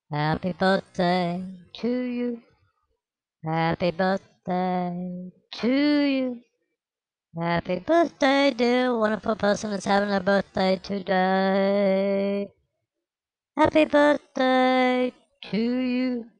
Happy birthday to you. Happy birthday to you. Happy birthday, dear wonderful person that's having a birthday today. Happy birthday to you.